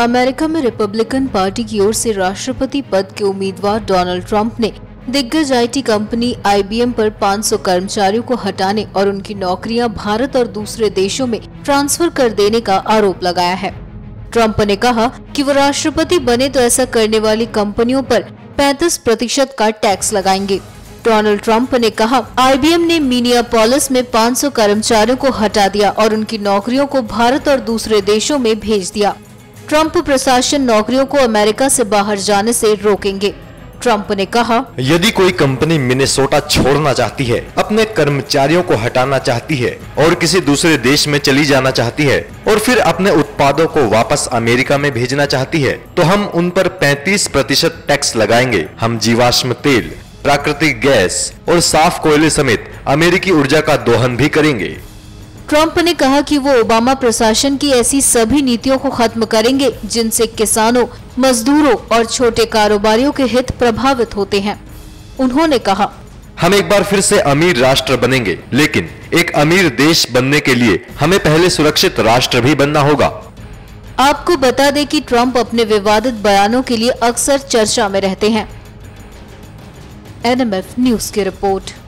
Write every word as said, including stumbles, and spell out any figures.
America में Republican party की ओर से राष्ट्रपति पद के उम्मीदवार डोनाल्ड ट्रंप ने दिग्गज आईटी कंपनी आईबीएम पर पाँच सौ कर्मचारियों को हटाने और उनकी नौकरियां भारत और दूसरे देशों में ट्रांसफर कर देने का आरोप लगाया है। ट्रंप ने कहा कि वो राष्ट्रपति बने तो ऐसा करने वाली कंपनियों पर पैंतीस प्रतिशत का टैक्स लगाएंगे। डोनाल्ड ट्रंप ने कहा, आईबीएम ने मिनियापोलिस में पाँच सौ कर्मचारियों को हटा दिया और उनकी नौकरियों को भारत और दूसरे देशों में भेज दिया। ट्रंप प्रशासन नौकरियों को अमेरिका से बाहर जाने से रोकेंगे। ट्रंप ने कहा, यदि कोई कंपनी मिनेसोटा छोड़ना चाहती है, अपने कर्मचारियों को हटाना चाहती है और किसी दूसरे देश में चली जाना चाहती है और फिर अपने उत्पादों को वापस अमेरिका में भेजना चाहती है, तो हम उन पर पैंतीस प्रतिशत टैक्स लगाएंगे। हम जीवाश्म तेल, प्राकृतिक गैस और साफ कोयले समेत अमेरिकी ऊर्जा का दोहन भी करेंगे। ट्रंप ने कहा कि वो ओबामा प्रशासन की ऐसी सभी नीतियों को खत्म करेंगे जिनसे किसानों, मजदूरों और छोटे कारोबारियों के हित प्रभावित होते हैं। उन्होंने कहा, हम एक बार फिर से अमीर राष्ट्र बनेंगे, लेकिन एक अमीर देश बनने के लिए हमें पहले सुरक्षित राष्ट्र भी बनना होगा। आपको बता दें कि ट्रंप अपने विवादित बयानों के लिए अक्सर चर्चा में रहते हैं। एनएमएफ न्यूज की रिपोर्ट।